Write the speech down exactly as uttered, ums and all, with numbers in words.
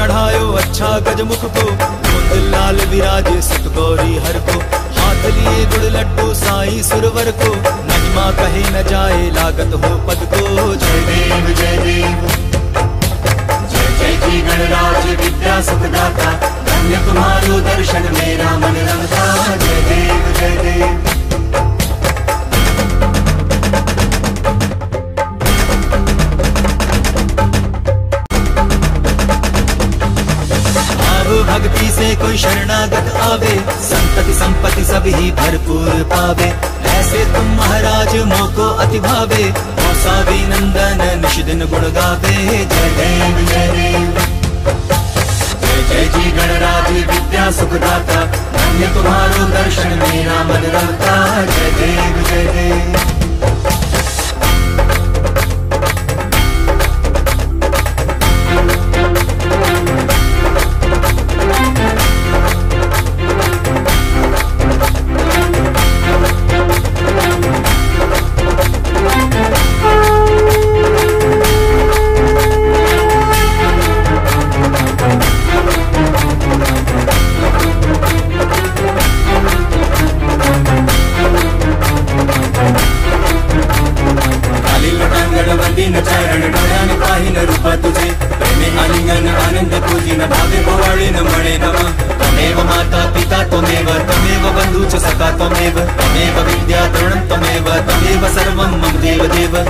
चढ़ायो अच्छा गजमुख को, कुंद लाल विराजे सतगौरी हर को। हाथ लिए गुड़ लड्डू साई सुरवर को, महिमा कहे न जाए लागत हो पद को। जय देव जय देव जय जय जी गणराज विद्या सुखदाता, धन्य तुम्हारो दर्शन मेरा मन रमता। जय देव जय देव भक्ति से कोई शरणागत आवे, संतति संपत्ति सब ही भरपूर पावे। ऐसे तुम महाराज मोको अति भावे, मौसावी नंदन निश दिन गुण गावे। जय देव जय देव जय जय जी गणराज विद्या सुखदाता, धन्य तुम्हारो दर्शन मेरा मन रमता। जय देव जय देव तुझे प्रेमे आलिंगन आनंद पूजी न भावे भोवाड़ी न मणे नमः। तमेव माता पिता त्वमेव, तमेव बंधु च सखा त्वमेव, तमेव विद्या द्रोणं त्वमेव, तमेव सर्वं मम देव देव।